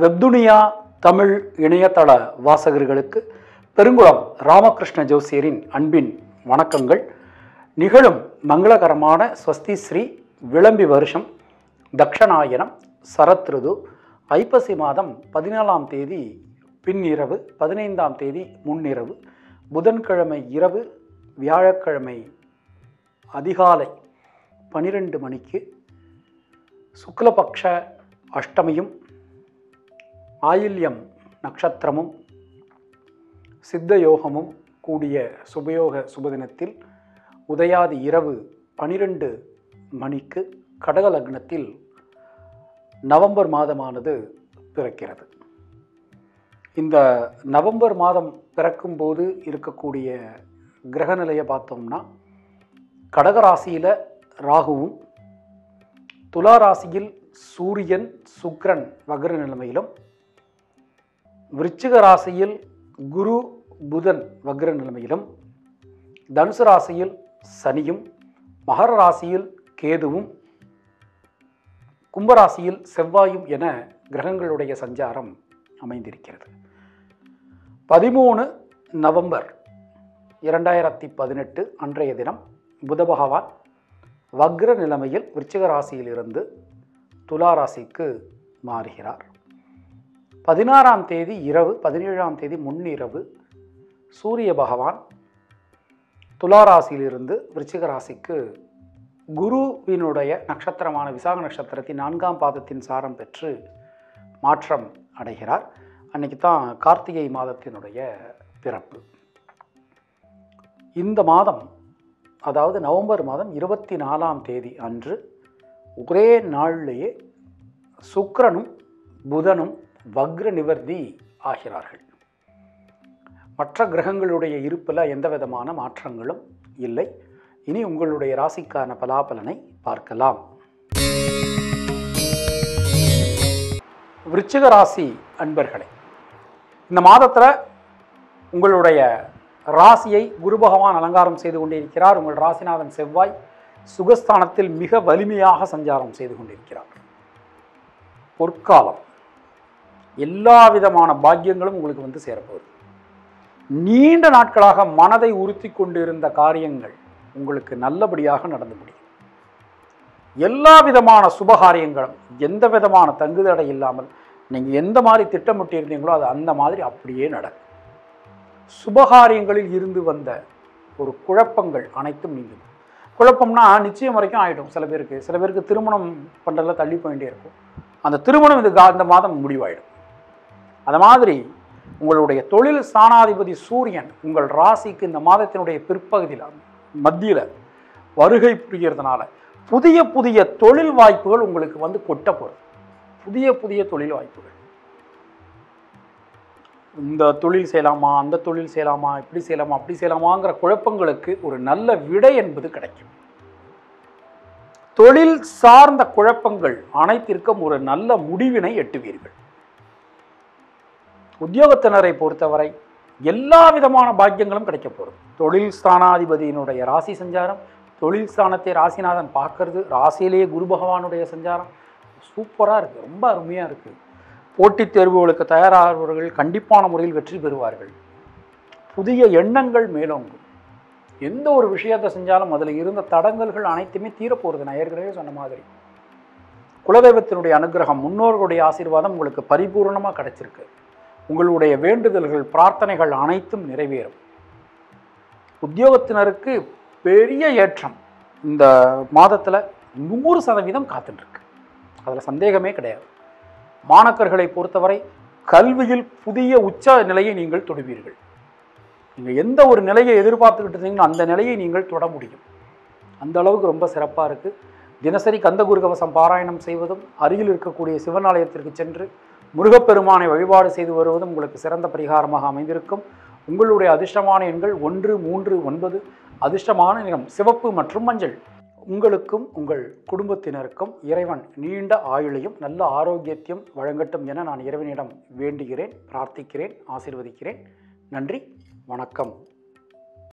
வெப்துனியா தமிழ் இணையதள வாசகர்களுக்கு பெருங்குளம் ராமகிருஷ்ண ஜோசியரின் அன்பின் வணக்கங்கள். நிகழும் மங்களகரமான ஸ்வஸ்தி ஸ்ரீ விளம்பி வருஷம் தக்ஷணாயனம் சரத்ருது ஐப்பசி மாதம் 14ஆம் தேதி பின்னிரவு, 15ஆம் தேதி முன்னிரவு, புதன்கிழமை இரவு, வியாழக்கிழமை அதிகாலை 12 மணிக்கு சுக்லபக்ஷ அஷ்டமியும் ஆயில்யம் நட்சத்திரமும் சித்த யோகமும் கூடிய சுபயோக சுபதினத்தில் உதயாதி இரவு 12 மணிக்கு கடக லக்னத்தில் நவம்பர் மாதமானது பிறக்கிறது. இந்த நவம்பர் மாதம் பிறக்கும்போது இருக்கக்கூடிய கிரகநிலையை பார்த்தோம்னா, கடகராசியில் ராகுவும், துலா ராசியில் சூரியன் சுக்கிரன் வக்ர நிலைமையிலும், விருச்சிக ராசியில் குரு புதன் வக்ர நிலைமையிலும், தனுசு ராசியில் சனியும், மகர ராசியில் கேதுவும், கும்பராசியில் செவ்வாயும் என கிரகங்களுடைய சஞ்சாரம் அமைந்திருக்கிறது. 13 நவம்பர் 2018 அன்றைய தினம் புத பகவான் வக்ர நிலைமையில் விருச்சிக ராசியிலிருந்து துலா ராசிக்கு மாறுகிறார். 16ஆம் தேதி இரவு, 17ஆம் தேதி முன்னிரவு சூரிய பகவான் துலா ராசியிலிருந்து விருச்சிக ராசிக்கு குருவினுடைய நட்சத்திரமான விசாக நட்சத்திரத்தின் 4ஆம் பாதத்தின் சாரம் பெற்று மாற்றம் அடைகிறார். அன்னைக்கு தான் கார்த்திகை மாதத்தினுடைய பிறப்பு. இந்த மாதம், அதாவது நவம்பர் மாதம் 24ஆம் தேதி அன்று ஒரே நாளிலேயே சுக்கிரனும் புதனும் வக்ர நிவர்த்தி ஆகிறார்கள். மற்ற கிரகங்களுடைய இருப்பில் எந்த விதமான மாற்றங்களும் இல்லை. இனி உங்களுடைய ராசிக்கான பலாபலனை பார்க்கலாம். விருச்சிக ராசி அன்பர்களே, இந்த மாதத்தில் உங்களுடைய ராசியை குரு பகவான் அலங்காரம் செய்து கொண்டிருக்கிறார். உங்கள் ராசிநாதன் செவ்வாய் சுகஸ்தானத்தில் மிக வலிமையாக சஞ்சாரம் செய்து கொண்டிருக்கிறார். பொற்காலம், எல்லா விதமான பாக்கியங்களும் உங்களுக்கு வந்து சேரப்போகுது. நீண்ட நாட்களாக மனதை உறுத்தி கொண்டிருந்த காரியங்கள் உங்களுக்கு நல்லபடியாக நடந்து முடியும். எல்லா விதமான சுபகாரியங்களும் எந்த விதமான தங்குதடை இல்லாமல் நீங்கள் எந்த மாதிரி திட்டமிட்டு இருந்தீங்களோ அது அந்த மாதிரி அப்படியே நடக்கும். சுபகாரியங்களில் இருந்து வந்த ஒரு குழப்பங்கள் அனைத்தும் நீங்கும். குழப்பம்னா நிச்சயம் வரைக்கும் ஆகிடும். சில பேருக்கு திருமணம் பண்ணுறதுல தள்ளி போயிட்டே இருக்கும். அந்த திருமணம் இந்த மாதம் முடிவாயிடும். அது மாதிரி உங்களுடைய தொழில் ஸ்தானாதிபதி சூரியன் உங்கள் ராசிக்கு இந்த மாதத்தினுடைய பிற்பகுதியில் மத்தியில் வருகை புரிகிறதுனால புதிய புதிய தொழில் வாய்ப்புகள் உங்களுக்கு வந்து கொட்ட போகிறது. புதிய தொழில் வாய்ப்புகள், இந்த தொழில் செய்யலாமா, அந்த தொழில் செய்யலாமா, இப்படி செய்யலாமா, அப்படி செய்யலாமாங்கிற குழப்பங்களுக்கு ஒரு நல்ல விடை என்பது கிடைக்கும். தொழில் சார்ந்த குழப்பங்கள் அனைத்திற்கும் ஒரு நல்ல முடிவினை எட்டுவீர்கள். உத்தியோகத்தினரை பொறுத்தவரை எல்லா விதமான பாக்கியங்களும் கிடைக்க போகிறது. தொழில் ஸ்தானாதிபதியினுடைய ராசி சஞ்சாரம், தொழில் ஸ்தானத்தை ராசிநாதன் பார்க்கறது, ராசியிலேயே குரு பகவானுடைய சஞ்சாரம் சூப்பராக இருக்குது, ரொம்ப அருமையாக இருக்குது. போட்டித் தேர்வுகளுக்கு தயாராகிறவர்கள் கண்டிப்பான முறையில் வெற்றி பெறுவார்கள். புதிய எண்ணங்கள் மேலோங்கும். எந்த ஒரு விஷயத்தை செஞ்சாலும் அதில் இருந்த தடங்கல்கள் அனைத்துமே தீரப்போகிறது. நான் ஏற்கனவே சொன்ன மாதிரி குலதெய்வத்தினுடைய அனுகிரகம், முன்னோர்களுடைய ஆசீர்வாதம் உங்களுக்கு பரிபூர்ணமாக கிடைச்சிருக்கு. உங்களுடைய வேண்டுதல்கள், பிரார்த்தனைகள் அனைத்தும் நிறைவேறும். உத்தியோகத்தினருக்கு பெரிய ஏற்றம் இந்த மாதத்தில் 100% காத்துட்டுருக்கு. அதில் சந்தேகமே கிடையாது. மாணக்கர்களை பொறுத்தவரை கல்வியில் புதிய உச்ச நிலையை நீங்கள் தொடுவீர்கள். நீங்கள் எந்த ஒரு நிலையை எதிர்பார்த்துக்கிட்டு இருந்தீங்கன்னா அந்த நிலையை நீங்கள் தொட முடியும். அந்த அளவுக்கு ரொம்ப சிறப்பாக இருக்குது. தினசரி கந்தகுரு கவசம் பாராயணம் செய்வதும், அருகில் இருக்கக்கூடிய சிவனாலயத்திற்கு சென்று முருகப்பெருமானை வழிபாடு செய்து வருவதும் உங்களுக்கு சிறந்த பரிகாரமாக அமைந்திருக்கும். உங்களுடைய அதிர்ஷ்டமான எண்கள் 1, 3, 9. அதிர்ஷ்டமான நிறம் சிவப்பு மற்றும் மஞ்சள். உங்களுக்கும் உங்கள் குடும்பத்தினருக்கும் இறைவன் நீண்ட ஆயுளையும் நல்ல ஆரோக்கியத்தையும் வழங்கட்டும் என நான் இறைவனிடம் வேண்டுகிறேன், பிரார்த்திக்கிறேன், ஆசீர்வதிக்கிறேன். நன்றி, வணக்கம்.